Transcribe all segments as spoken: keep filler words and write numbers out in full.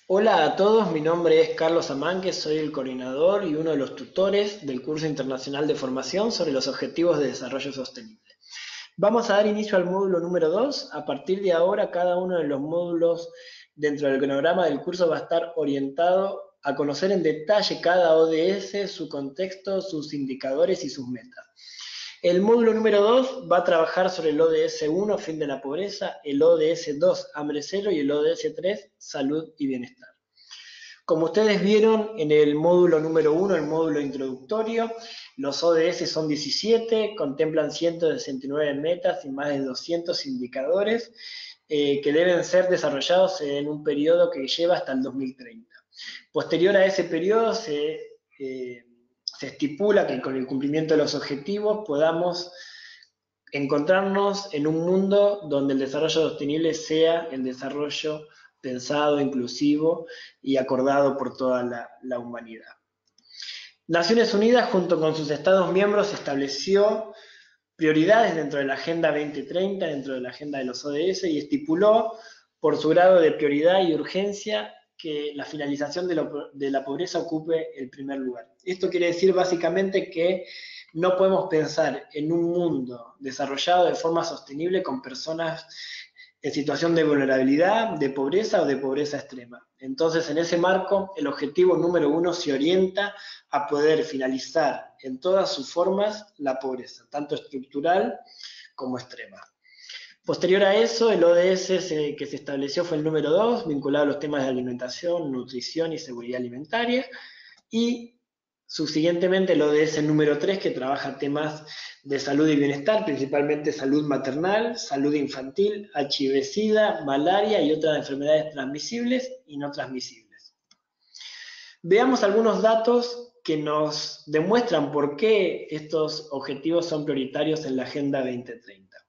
Hola a todos, mi nombre es Carlos Amánquez, soy el coordinador y uno de los tutores del curso internacional de formación sobre los objetivos de desarrollo sostenible. Vamos a dar inicio al módulo número dos. A partir de ahora, cada uno de los módulos dentro del cronograma del curso va a estar orientado a conocer en detalle cada O D S, su contexto, sus indicadores y sus metas. El módulo número dos va a trabajar sobre el O D S uno, fin de la pobreza, el O D S dos, hambre cero, y el O D S tres, salud y bienestar. Como ustedes vieron en el módulo número uno, el módulo introductorio, los O D S son diecisiete, contemplan ciento sesenta y nueve metas y más de doscientos indicadores eh, que deben ser desarrollados en un periodo que lleva hasta el dos mil treinta. Posterior a ese periodo se, eh, se estipula que con el cumplimiento de los objetivos podamos encontrarnos en un mundo donde el desarrollo sostenible sea el desarrollo pensado, inclusivo y acordado por toda la, la humanidad. Naciones Unidas, junto con sus Estados miembros, estableció prioridades dentro de la Agenda veinte treinta, dentro de la agenda de los O D S, y estipuló por su grado de prioridad y urgencia que la finalización de, lo, de la pobreza ocupe el primer lugar. Esto quiere decir básicamente que no podemos pensar en un mundo desarrollado de forma sostenible con personas en situación de vulnerabilidad, de pobreza o de pobreza extrema. Entonces, en ese marco, el objetivo número uno se orienta a poder finalizar en todas sus formas la pobreza, tanto estructural como extrema. Posterior a eso, el O D S se, que se estableció fue el número dos, vinculado a los temas de alimentación, nutrición y seguridad alimentaria, y subsiguientemente el O D S número tres, que trabaja temas de salud y bienestar, principalmente salud maternal, salud infantil, H I V-Sida, malaria y otras enfermedades transmisibles y no transmisibles. Veamos algunos datos que nos demuestran por qué estos objetivos son prioritarios en la Agenda veinte treinta.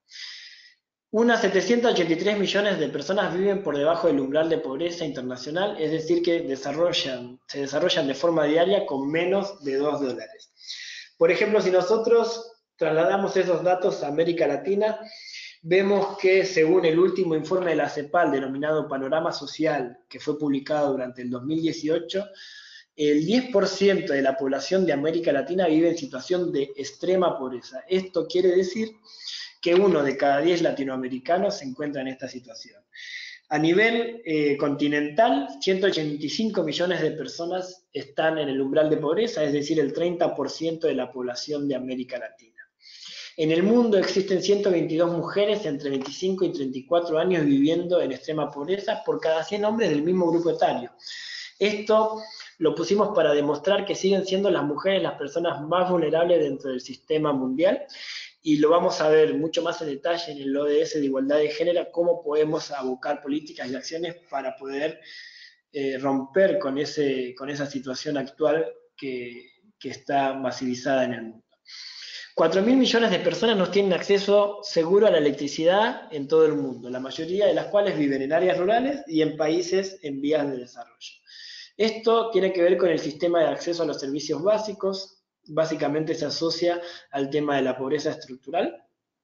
Unas setecientos ochenta y tres millones de personas viven por debajo del umbral de pobreza internacional, es decir, que desarrollan, se desarrollan de forma diaria con menos de dos dólares. Por ejemplo, si nosotros trasladamos esos datos a América Latina, vemos que según el último informe de la CEPAL, denominado Panorama Social, que fue publicado durante el dos mil dieciocho, el diez por ciento de la población de América Latina vive en situación de extrema pobreza. Esto quiere decir que uno de cada diez latinoamericanos se encuentra en esta situación. A nivel eh, continental, ciento ochenta y cinco millones de personas están en el umbral de pobreza, es decir, el treinta por ciento de la población de América Latina. En el mundo existen ciento veintidós mujeres entre veinticinco y treinta y cuatro años viviendo en extrema pobreza por cada cien hombres del mismo grupo etario. Esto lo pusimos para demostrar que siguen siendo las mujeres las personas más vulnerables dentro del sistema mundial, y lo vamos a ver mucho más en detalle en el O D S de igualdad de género, cómo podemos abocar políticas y acciones para poder eh, romper con, ese, con esa situación actual que, que está masivizada en el mundo. cuatro mil millones de personas no tienen acceso seguro a la electricidad en todo el mundo, la mayoría de las cuales viven en áreas rurales y en países en vías de desarrollo. Esto tiene que ver con el sistema de acceso a los servicios básicos, básicamente se asocia al tema de la pobreza estructural,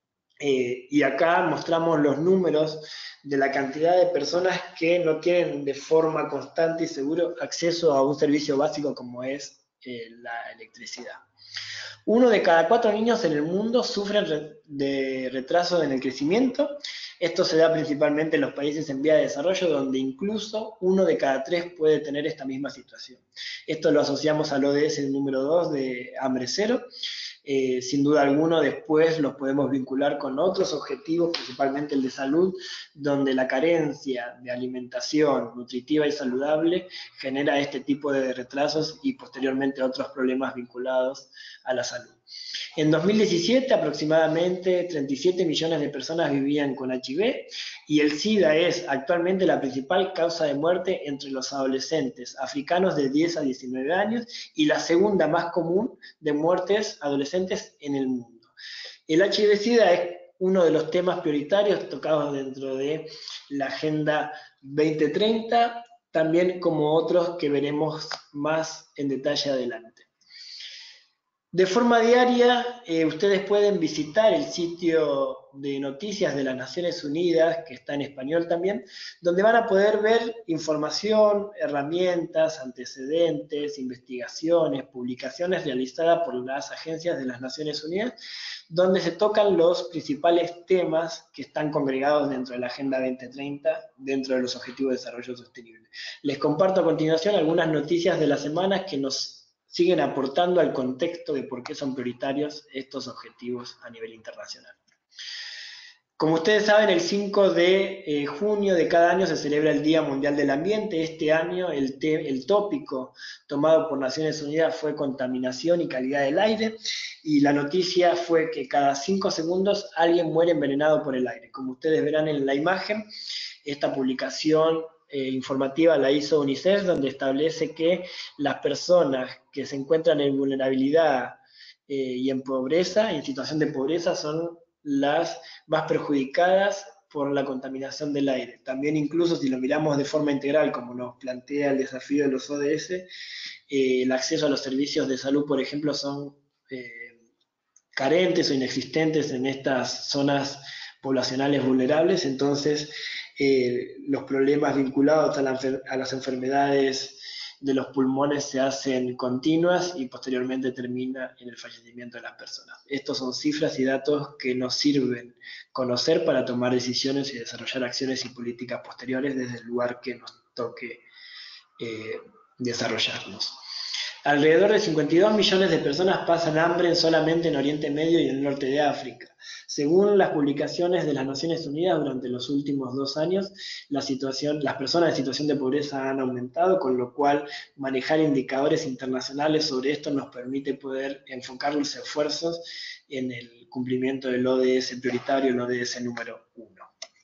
eh, y acá mostramos los números de la cantidad de personas que no tienen de forma constante y seguro acceso a un servicio básico como es eh, la electricidad. Uno de cada cuatro niños en el mundo sufre de retraso en el crecimiento. Esto se da principalmente en los países en vía de desarrollo, donde incluso uno de cada tres puede tener esta misma situación. Esto lo asociamos al O D S número dos de hambre cero. Eh, sin duda alguna, después los podemos vincular con otros objetivos, principalmente el de salud, donde la carencia de alimentación nutritiva y saludable genera este tipo de retrasos y posteriormente otros problemas vinculados a la salud. En dos mil diecisiete, aproximadamente treinta y siete millones de personas vivían con H I V, y el SIDA es actualmente la principal causa de muerte entre los adolescentes africanos de diez a diecinueve años y la segunda más común de muertes adolescentes en el mundo. El H I V-SIDA es uno de los temas prioritarios tocados dentro de la Agenda veinte treinta, también como otros que veremos más en detalle adelante. De forma diaria, eh, ustedes pueden visitar el sitio de noticias de las Naciones Unidas, que está en español también, donde van a poder ver información, herramientas, antecedentes, investigaciones, publicaciones realizadas por las agencias de las Naciones Unidas, donde se tocan los principales temas que están congregados dentro de la Agenda veinte treinta, dentro de los Objetivos de Desarrollo Sostenible. Les comparto a continuación algunas noticias de la semana que nos siguen aportando al contexto de por qué son prioritarios estos objetivos a nivel internacional. Como ustedes saben, el cinco de eh, junio de cada año se celebra el Día Mundial del Ambiente. Este año el, te el tópico tomado por Naciones Unidas fue contaminación y calidad del aire, y la noticia fue que cada cinco segundos alguien muere envenenado por el aire. Como ustedes verán en la imagen, esta publicación Eh, informativa la hizo UNICEF, donde establece que las personas que se encuentran en vulnerabilidad eh, y en pobreza, en situación de pobreza, son las más perjudicadas por la contaminación del aire. También incluso si lo miramos de forma integral, como nos plantea el desafío de los O D S, eh, el acceso a los servicios de salud, por ejemplo, son eh, carentes o inexistentes en estas zonas poblacionales vulnerables. Entonces eh, los problemas vinculados a, la, a las enfermedades de los pulmones se hacen continuas y posteriormente termina en el fallecimiento de las personas. Estos son cifras y datos que nos sirven conocer para tomar decisiones y desarrollar acciones y políticas posteriores desde el lugar que nos toque eh, desarrollarnos. Alrededor de cincuenta y dos millones de personas pasan hambre solamente en Oriente Medio y en el norte de África. Según las publicaciones de las Naciones Unidas, durante los últimos dos años, la situación, las personas en situación de pobreza han aumentado, con lo cual manejar indicadores internacionales sobre esto nos permite poder enfocar los esfuerzos en el cumplimiento del O D S prioritario, el O D S número uno.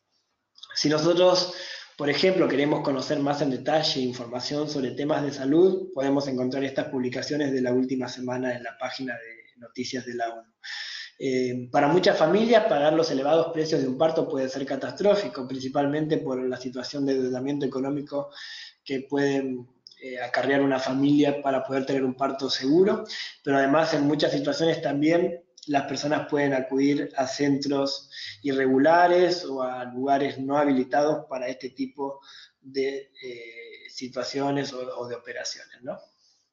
Si nosotros, por ejemplo, queremos conocer más en detalle información sobre temas de salud, podemos encontrar estas publicaciones de la última semana en la página de noticias de la ONU. Eh, para muchas familias, pagar los elevados precios de un parto puede ser catastrófico, principalmente por la situación de endeudamiento económico que pueden eh, acarrear una familia para poder tener un parto seguro, pero además en muchas situaciones también las personas pueden acudir a centros irregulares o a lugares no habilitados para este tipo de eh, situaciones o, o de operaciones, ¿no?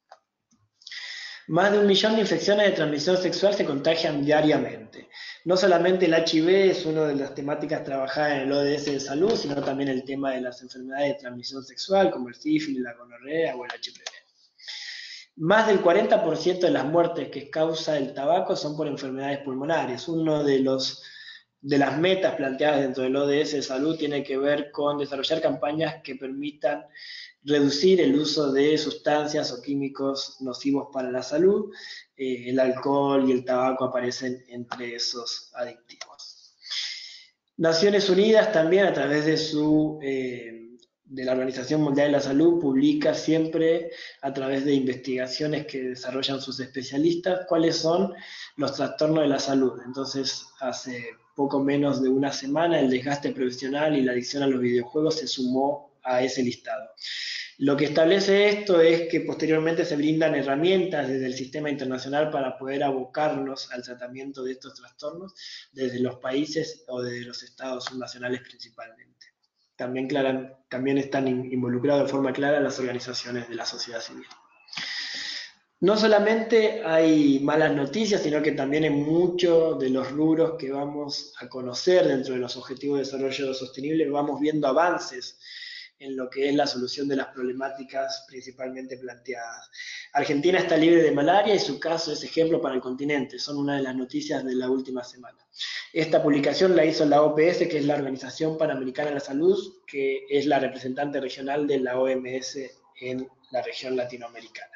Más de un millón de infecciones de transmisión sexual se contagian diariamente. No solamente el H I V es una de las temáticas trabajadas en el O D S de salud, sino también el tema de las enfermedades de transmisión sexual, como el sífilis, la gonorrea o el H P V. Más del cuarenta por ciento de las muertes que causa el tabaco son por enfermedades pulmonares. Uno de los de las metas planteadas dentro del O D S de salud tiene que ver con desarrollar campañas que permitan reducir el uso de sustancias o químicos nocivos para la salud. Eh, el alcohol y el tabaco aparecen entre esos adictivos. Naciones Unidas también, a través de su eh, de la Organización Mundial de la Salud, publica siempre a través de investigaciones que desarrollan sus especialistas cuáles son los trastornos de la salud. Entonces, hace poco menos de una semana, el desgaste profesional y la adicción a los videojuegos se sumó a ese listado. Lo que establece esto es que posteriormente se brindan herramientas desde el sistema internacional para poder abocarnos al tratamiento de estos trastornos desde los países o desde los estados subnacionales principalmente. También, clara, también están involucrados de forma clara las organizaciones de la sociedad civil. No solamente hay malas noticias, sino que también en muchos de los rubros que vamos a conocer dentro de los Objetivos de Desarrollo Sostenible vamos viendo avances en lo que es la solución de las problemáticas principalmente planteadas. Argentina está libre de malaria y su caso es ejemplo para el continente, son una de las noticias de la última semana. Esta publicación la hizo la O P S, que es la Organización Panamericana de la Salud, que es la representante regional de la O M S en la región latinoamericana.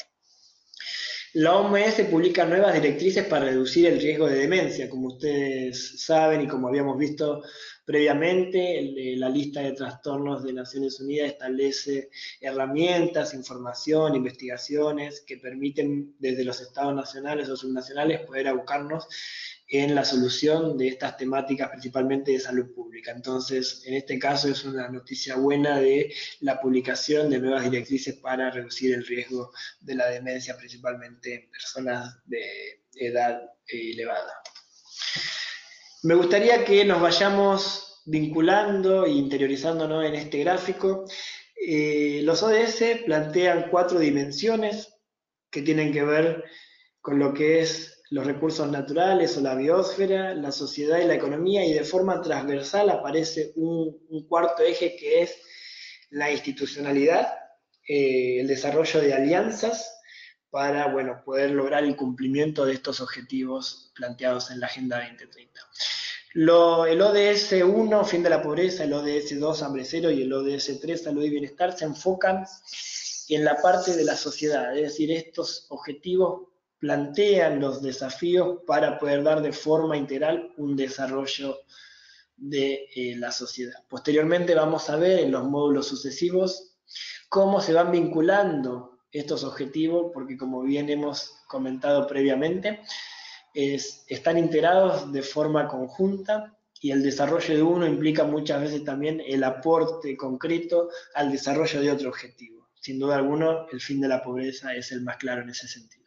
La O M S publica nuevas directrices para reducir el riesgo de demencia. Como ustedes saben y como habíamos visto previamente, la lista de trastornos de Naciones Unidas establece herramientas, información, investigaciones que permiten desde los estados nacionales o subnacionales poder abocarnos en la solución de estas temáticas, principalmente de salud pública. Entonces, en este caso es una noticia buena de la publicación de nuevas directrices para reducir el riesgo de la demencia, principalmente en personas de edad elevada. Me gustaría que nos vayamos vinculando e interiorizándonos en este gráfico. Eh, los O D S plantean cuatro dimensiones que tienen que ver con lo que es los recursos naturales o la biosfera, la sociedad y la economía, y de forma transversal aparece un, un cuarto eje que es la institucionalidad, eh, el desarrollo de alianzas para, bueno, poder lograr el cumplimiento de estos objetivos planteados en la Agenda veinte treinta. Lo, el O D S uno, fin de la pobreza, el O D S dos, hambre cero, y el O D S tres, salud y bienestar, se enfocan en la parte de la sociedad, es decir, estos objetivos plantean los desafíos para poder dar de forma integral un desarrollo de eh, la sociedad. Posteriormente vamos a ver en los módulos sucesivos cómo se van vinculando estos objetivos, porque como bien hemos comentado previamente, es, están integrados de forma conjunta y el desarrollo de uno implica muchas veces también el aporte concreto al desarrollo de otro objetivo. Sin duda alguna, el fin de la pobreza es el más claro en ese sentido.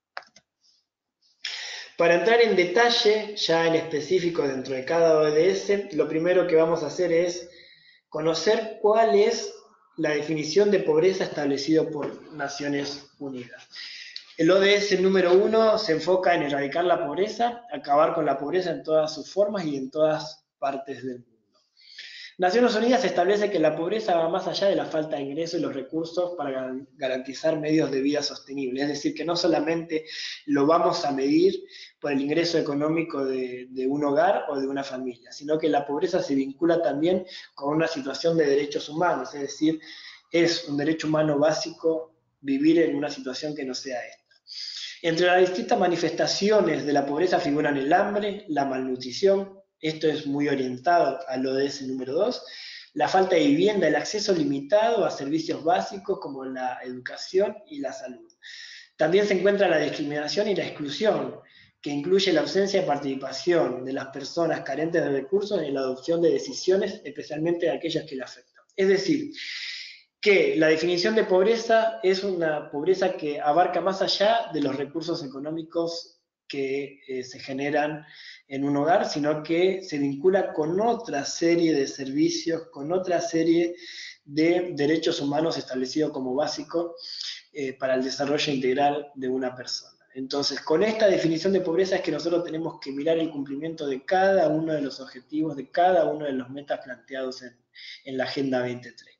Para entrar en detalle, ya en específico dentro de cada O D S, lo primero que vamos a hacer es conocer cuál es la definición de pobreza establecida por Naciones Unidas. El O D S número uno se enfoca en erradicar la pobreza, acabar con la pobreza en todas sus formas y en todas partes del mundo. Naciones Unidas establece que la pobreza va más allá de la falta de ingresos y los recursos para garantizar medios de vida sostenibles. Es decir, que no solamente lo vamos a medir por el ingreso económico de, de un hogar o de una familia, sino que la pobreza se vincula también con una situación de derechos humanos. Es decir, es un derecho humano básico vivir en una situación que no sea esta. Entre las distintas manifestaciones de la pobreza figuran el hambre, la malnutrición, esto es muy orientado al O D S número dos, la falta de vivienda, el acceso limitado a servicios básicos como la educación y la salud. También se encuentra la discriminación y la exclusión, que incluye la ausencia de participación de las personas carentes de recursos en la adopción de decisiones, especialmente de aquellas que le afectan. Es decir, que la definición de pobreza es una pobreza que abarca más allá de los recursos económicos que eh, se generan en un hogar, sino que se vincula con otra serie de servicios, con otra serie de derechos humanos establecidos como básicos eh, para el desarrollo integral de una persona. Entonces, con esta definición de pobreza es que nosotros tenemos que mirar el cumplimiento de cada uno de los objetivos, de cada uno de los metas planteados en, en la Agenda veinte treinta.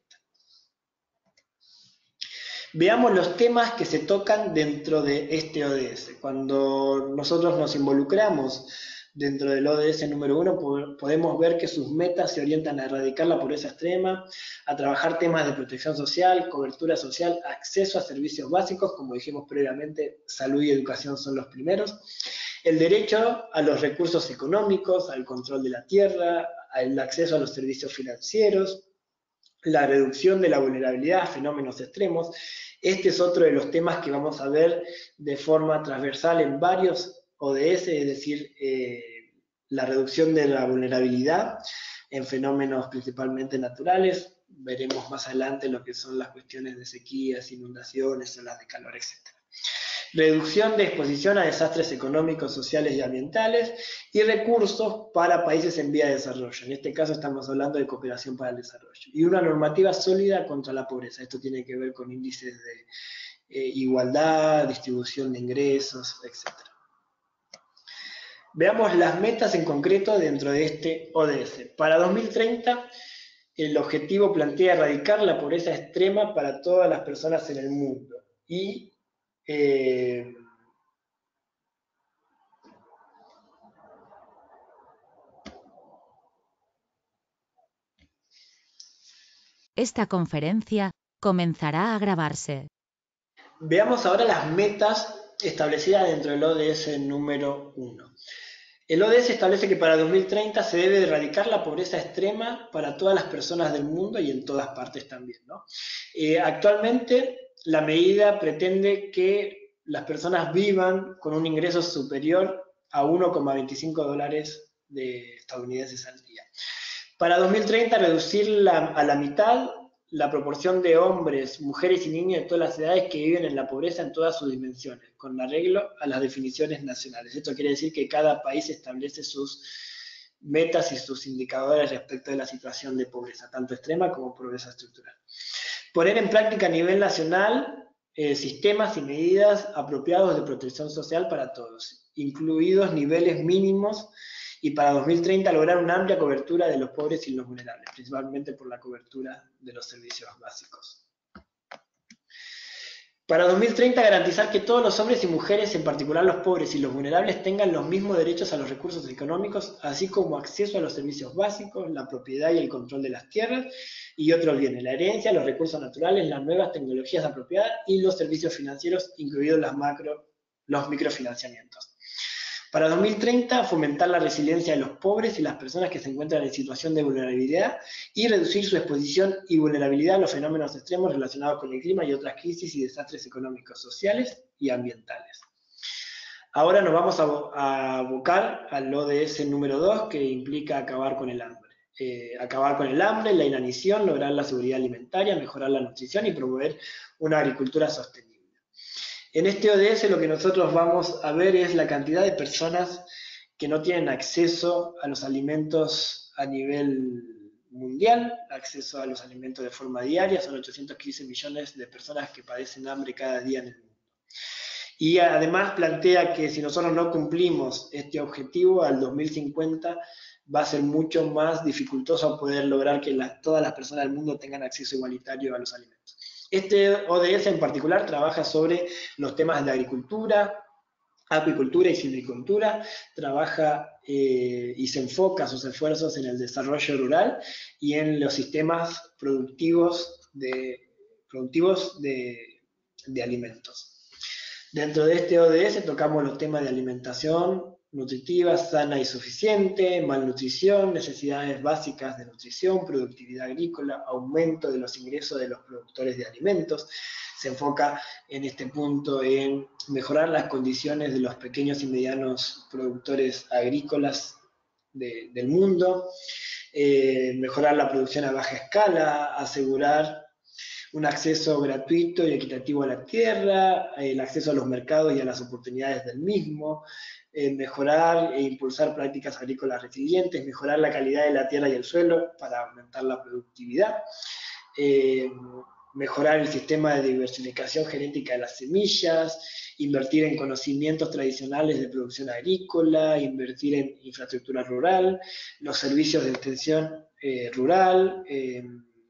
Veamos los temas que se tocan dentro de este O D S. Cuando nosotros nos involucramos dentro del O D S número uno, podemos ver que sus metas se orientan a erradicar la pobreza extrema, a trabajar temas de protección social, cobertura social, acceso a servicios básicos, como dijimos previamente, salud y educación son los primeros, el derecho a los recursos económicos, al control de la tierra, al acceso a los servicios financieros, la reducción de la vulnerabilidad a fenómenos extremos. Este es otro de los temas que vamos a ver de forma transversal en varios O D S, es decir, eh, la reducción de la vulnerabilidad en fenómenos principalmente naturales. Veremos más adelante lo que son las cuestiones de sequías, inundaciones, olas de calor, etcétera. Reducción de exposición a desastres económicos, sociales y ambientales, y recursos para países en vía de desarrollo. En este caso estamos hablando de cooperación para el desarrollo. Y una normativa sólida contra la pobreza. Esto tiene que ver con índices de eh, igualdad, distribución de ingresos, etcétera. Veamos las metas en concreto dentro de este O D S. Para dos mil treinta, el objetivo plantea erradicar la pobreza extrema para todas las personas en el mundo. Y Eh, Esta conferencia comenzará a grabarse. Veamos ahora las metas establecidas dentro del O D S número uno. El O D S establece que para dos mil treinta se debe erradicar la pobreza extrema para todas las personas del mundo y en todas partes también, ¿no? Eh, actualmente la medida pretende que las personas vivan con un ingreso superior a uno coma veinticinco dólares de estadounidenses al día. Para dos mil treinta, reducir la, a la mitad la proporción de hombres, mujeres y niños de todas las edades que viven en la pobreza en todas sus dimensiones, con arreglo a las definiciones nacionales. Esto quiere decir que cada país establece sus metas y sus indicadores respecto de la situación de pobreza, tanto extrema como pobreza estructural. Poner en práctica a nivel nacional eh, sistemas y medidas apropiados de protección social para todos, incluidos niveles mínimos, y para dos mil treinta lograr una amplia cobertura de los pobres y los vulnerables, principalmente por la cobertura de los servicios básicos. Para dos mil treinta garantizar que todos los hombres y mujeres, en particular los pobres y los vulnerables, tengan los mismos derechos a los recursos económicos, así como acceso a los servicios básicos, la propiedad y el control de las tierras y otros bienes, la herencia, los recursos naturales, las nuevas tecnologías apropiadas y los servicios financieros, incluidos las macro, los microfinanciamientos. Para dos mil treinta, fomentar la resiliencia de los pobres y las personas que se encuentran en situación de vulnerabilidad y reducir su exposición y vulnerabilidad a los fenómenos extremos relacionados con el clima y otras crisis y desastres económicos, sociales y ambientales. Ahora nos vamos a abocar al O D S número dos, que implica acabar con el hambre. Eh, acabar con el hambre, la inanición, lograr la seguridad alimentaria, mejorar la nutrición y promover una agricultura sostenible. En este O D S lo que nosotros vamos a ver es la cantidad de personas que no tienen acceso a los alimentos a nivel mundial, acceso a los alimentos de forma diaria, son ochocientos quince millones de personas que padecen hambre cada día en el mundo. Y además plantea que si nosotros no cumplimos este objetivo, al dos mil cincuenta va a ser mucho más dificultoso poder lograr que la, todas las personas del mundo tengan acceso igualitario a los alimentos. Este O D S en particular trabaja sobre los temas de agricultura, acuicultura y silvicultura, trabaja eh, y se enfoca sus esfuerzos en el desarrollo rural y en los sistemas productivos de, productivos de, de alimentos. Dentro de este O D S tocamos los temas de alimentación nutritiva, sana y suficiente, malnutrición, necesidades básicas de nutrición, productividad agrícola, aumento de los ingresos de los productores de alimentos. Se enfoca en este punto en mejorar las condiciones de los pequeños y medianos productores agrícolas de, del mundo, eh, mejorar la producción a baja escala, asegurar un acceso gratuito y equitativo a la tierra, el acceso a los mercados y a las oportunidades del mismo, eh, mejorar e impulsar prácticas agrícolas resilientes, mejorar la calidad de la tierra y el suelo para aumentar la productividad, eh, mejorar el sistema de diversificación genética de las semillas, invertir en conocimientos tradicionales de producción agrícola, invertir en infraestructura rural, los servicios de extensión eh, rural, eh,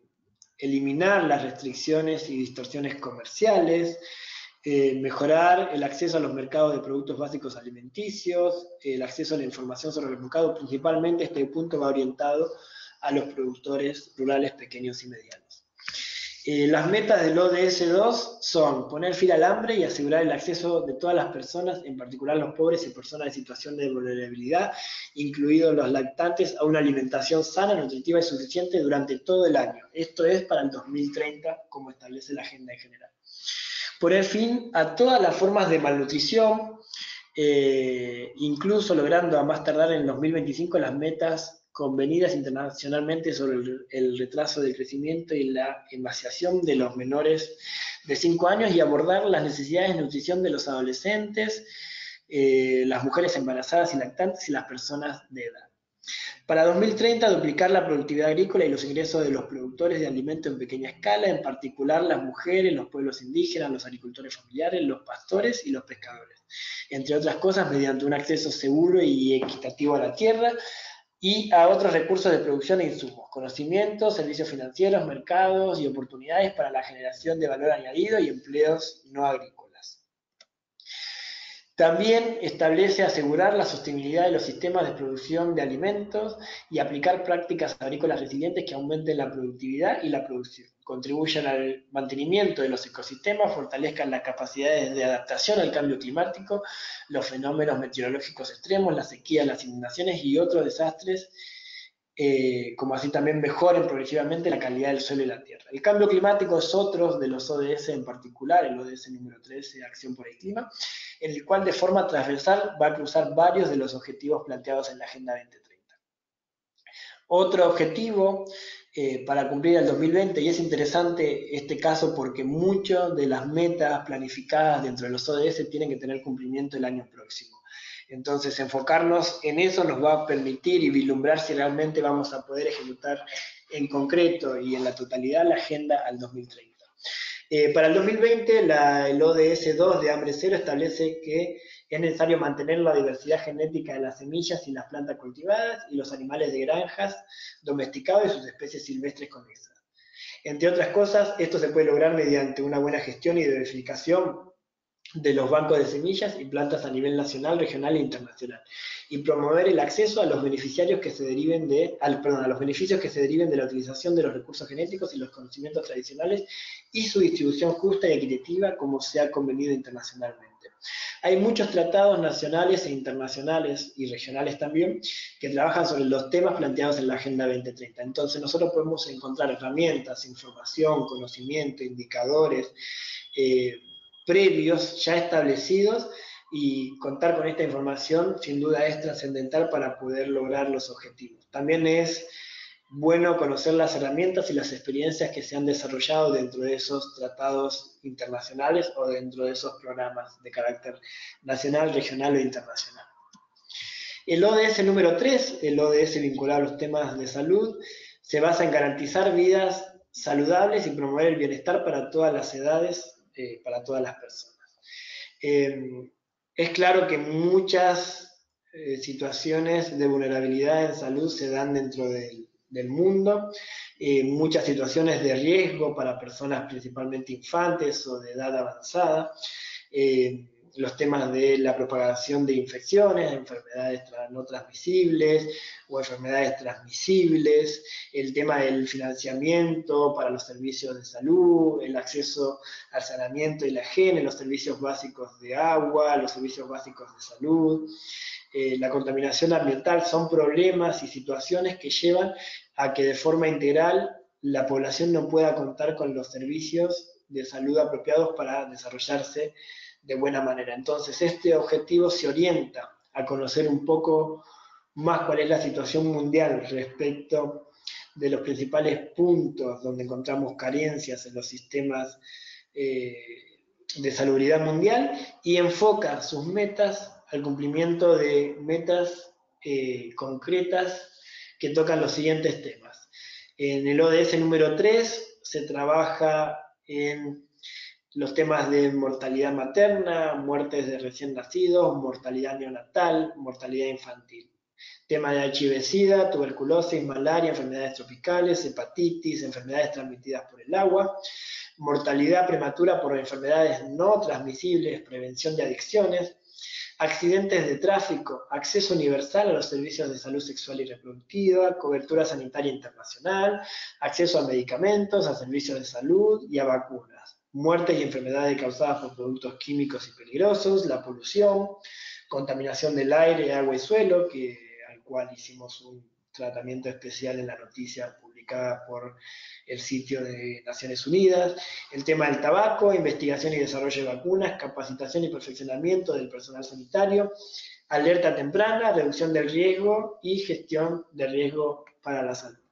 eliminar las restricciones y distorsiones comerciales, eh, mejorar el acceso a los mercados de productos básicos alimenticios, el acceso a la información sobre los mercados, principalmente este punto va orientado a los productores rurales pequeños y medianos. Eh, las metas del O D S dos son poner fin al hambre y asegurar el acceso de todas las personas, en particular los pobres y personas en situación de vulnerabilidad, incluidos los lactantes, a una alimentación sana, nutritiva y suficiente durante todo el año. Esto es para el dos mil treinta, como establece la agenda en general. Poner fin a todas las formas de malnutrición, eh, incluso logrando a más tardar en el dos mil veinticinco las metas convenidas internacionalmente sobre el, el retraso del crecimiento y la emaciación de los menores de cinco años y abordar las necesidades de nutrición de los adolescentes, eh, las mujeres embarazadas y lactantes y las personas de edad. Para dos mil treinta, duplicar la productividad agrícola y los ingresos de los productores de alimentos en pequeña escala, en particular las mujeres, los pueblos indígenas, los agricultores familiares, los pastores y los pescadores, entre otras cosas mediante un acceso seguro y equitativo a la tierra, y a otros recursos de producción e insumos, conocimientos, servicios financieros, mercados y oportunidades para la generación de valor añadido y empleos no agrícolas. También establece asegurar la sostenibilidad de los sistemas de producción de alimentos y aplicar prácticas agrícolas resilientes que aumenten la productividad y la producción, contribuyan al mantenimiento de los ecosistemas, fortalezcan las capacidades de adaptación al cambio climático, los fenómenos meteorológicos extremos, la sequía, las inundaciones y otros desastres eh, como así también mejoren progresivamente la calidad del suelo y la tierra. El cambio climático es otro de los O D S en particular, el O D S número trece, Acción por el Clima, en el cual de forma transversal va a cruzar varios de los objetivos planteados en la Agenda veinte treinta. Otro objetivo eh, para cumplir el dos mil veinte, y es interesante este caso porque muchas de las metas planificadas dentro de los O D S tienen que tener cumplimiento el año próximo. Entonces, enfocarnos en eso nos va a permitir y vislumbrar si realmente vamos a poder ejecutar en concreto y en la totalidad la agenda al dos mil treinta. Eh, para el dos mil veinte, la, el O D S dos de Hambre Cero establece que es necesario mantener la diversidad genética de las semillas y las plantas cultivadas y los animales de granjas domesticados y sus especies silvestres conexas. Entre otras cosas, esto se puede lograr mediante una buena gestión y diversificación de los bancos de semillas y plantas a nivel nacional, regional e internacional, y promover el acceso a los beneficiarios que se deriven de, al, perdón, a los beneficios que se deriven de la utilización de los recursos genéticos y los conocimientos tradicionales y su distribución justa y equitativa como se ha convenido internacionalmente. Hay muchos tratados nacionales e internacionales y regionales también que trabajan sobre los temas planteados en la Agenda veinte treinta. Entonces nosotros podemos encontrar herramientas, información, conocimiento, indicadores, eh, previos ya establecidos, y contar con esta información sin duda es trascendental para poder lograr los objetivos. También es bueno conocer las herramientas y las experiencias que se han desarrollado dentro de esos tratados internacionales o dentro de esos programas de carácter nacional, regional o internacional. El O D S número tres, el O D S vinculado a los temas de salud, se basa en garantizar vidas saludables y promover el bienestar para todas las edades, eh, para todas las personas. Eh, es claro que muchas eh, situaciones de vulnerabilidad en salud se dan dentro del, del mundo, eh, muchas situaciones de riesgo para personas principalmente infantes o de edad avanzada, eh, los temas de la propagación de infecciones, enfermedades no transmisibles o enfermedades transmisibles, el tema del financiamiento para los servicios de salud, el acceso al saneamiento y la higiene, los servicios básicos de agua, los servicios básicos de salud, eh, la contaminación ambiental, son problemas y situaciones que llevan a que de forma integral la población no pueda contar con los servicios de salud apropiados para desarrollarse de buena manera. Entonces, este objetivo se orienta a conocer un poco más cuál es la situación mundial respecto de los principales puntos donde encontramos carencias en los sistemas eh, de salubridad mundial, y enfoca sus metas al cumplimiento de metas eh, concretas que tocan los siguientes temas. En el O D S número tres se trabaja en los temas de mortalidad materna, muertes de recién nacidos, mortalidad neonatal, mortalidad infantil. Tema de H I V-Sida, tuberculosis, malaria, enfermedades tropicales, hepatitis, enfermedades transmitidas por el agua, mortalidad prematura por enfermedades no transmisibles, prevención de adicciones, accidentes de tráfico, acceso universal a los servicios de salud sexual y reproductiva, cobertura sanitaria internacional, acceso a medicamentos, a servicios de salud y a vacunas, muertes y enfermedades causadas por productos químicos y peligrosos, la polución, contaminación del aire, agua y suelo, que, al cual hicimos un tratamiento especial en la noticia publicada por el sitio de Naciones Unidas, el tema del tabaco, investigación y desarrollo de vacunas, capacitación y perfeccionamiento del personal sanitario, alerta temprana, reducción del riesgo y gestión del riesgo para la salud.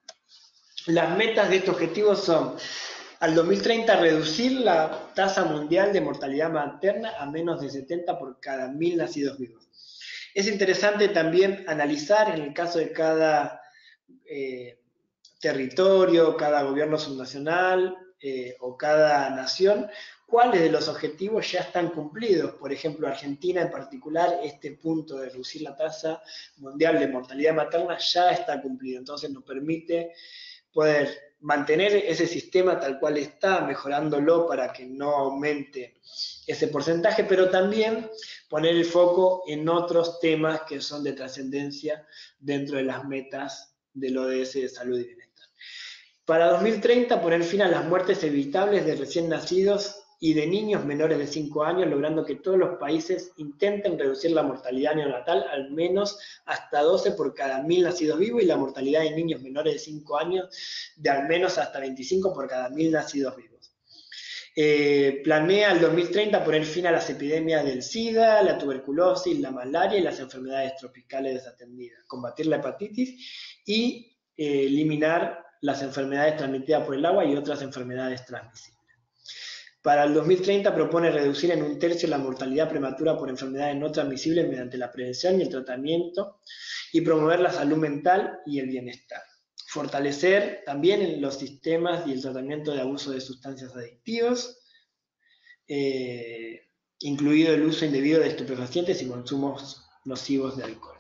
Las metas de este objetivo son: al dos mil treinta, reducir la tasa mundial de mortalidad materna a menos de setenta por cada mil nacidos vivos. Es interesante también analizar en el caso de cada eh, territorio, cada gobierno subnacional eh, o cada nación, cuáles de los objetivos ya están cumplidos. Por ejemplo, Argentina en particular, este punto de reducir la tasa mundial de mortalidad materna ya está cumplido. Entonces nos permite poder mantener ese sistema tal cual está, mejorándolo para que no aumente ese porcentaje, pero también poner el foco en otros temas que son de trascendencia dentro de las metas del O D S de salud y bienestar. Para dos mil treinta, poner fin a las muertes evitables de recién nacidos y de niños menores de cinco años, logrando que todos los países intenten reducir la mortalidad neonatal al menos hasta doce por cada mil nacidos vivos y la mortalidad de niños menores de cinco años de al menos hasta veinticinco por cada mil nacidos vivos. Eh, planea al dos mil treinta poner fin a las epidemias del SIDA, la tuberculosis, la malaria y las enfermedades tropicales desatendidas, combatir la hepatitis y eh, eliminar las enfermedades transmitidas por el agua y otras enfermedades transmisibles. Para el dos mil treinta propone reducir en un tercio la mortalidad prematura por enfermedades no transmisibles mediante la prevención y el tratamiento y promover la salud mental y el bienestar. Fortalecer también los sistemas y el tratamiento de abuso de sustancias adictivas, eh, incluido el uso indebido de estupefacientes y consumos nocivos de alcohol.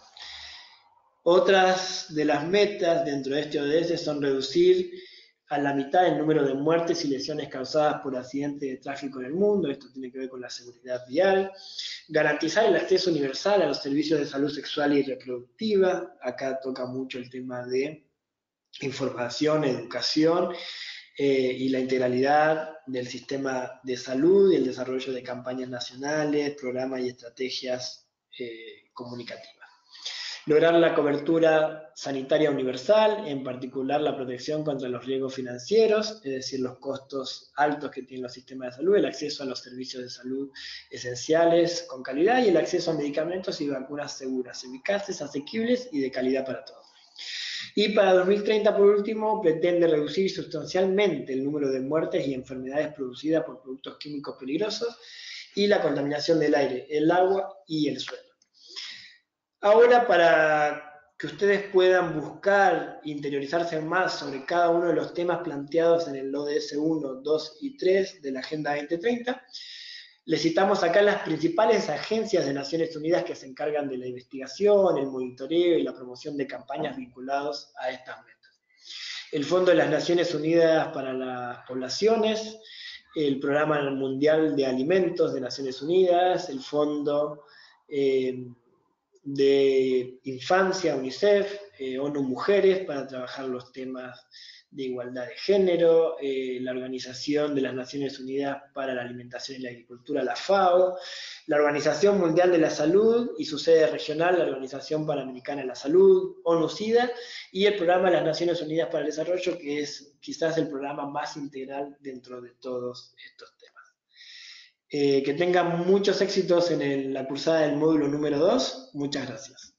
Otras de las metas dentro de este O D S son reducir a la mitad el número de muertes y lesiones causadas por accidentes de tráfico en el mundo, esto tiene que ver con la seguridad vial, garantizar el acceso universal a los servicios de salud sexual y reproductiva, acá toca mucho el tema de información, educación eh, y la integralidad del sistema de salud y el desarrollo de campañas nacionales, programas y estrategias eh, comunicativas. Lograr la cobertura sanitaria universal, en particular la protección contra los riesgos financieros, es decir, los costos altos que tienen los sistemas de salud, el acceso a los servicios de salud esenciales con calidad y el acceso a medicamentos y vacunas seguras, eficaces, asequibles y de calidad para todos. Y para dos mil treinta, por último, pretende reducir sustancialmente el número de muertes y enfermedades producidas por productos químicos peligrosos y la contaminación del aire, el agua y el suelo. Ahora, para que ustedes puedan buscar, interiorizarse más sobre cada uno de los temas planteados en el O D S uno, dos y tres de la Agenda veinte treinta, les citamos acá las principales agencias de Naciones Unidas que se encargan de la investigación, el monitoreo y la promoción de campañas vinculadas a estas metas. El Fondo de las Naciones Unidas para las Poblaciones, el Programa Mundial de Alimentos de Naciones Unidas, el Fondo eh, de Infancia, UNICEF, eh, ONU Mujeres para trabajar los temas de igualdad de género, eh, la Organización de las Naciones Unidas para la Alimentación y la Agricultura, la FAO, la Organización Mundial de la Salud y su sede regional, la Organización Panamericana de la Salud, ONU-SIDA, y el Programa de las Naciones Unidas para el Desarrollo, que es quizás el programa más integral dentro de todos estos temas. Eh, que tengan muchos éxitos en el, la cursada del módulo número dos. Muchas gracias.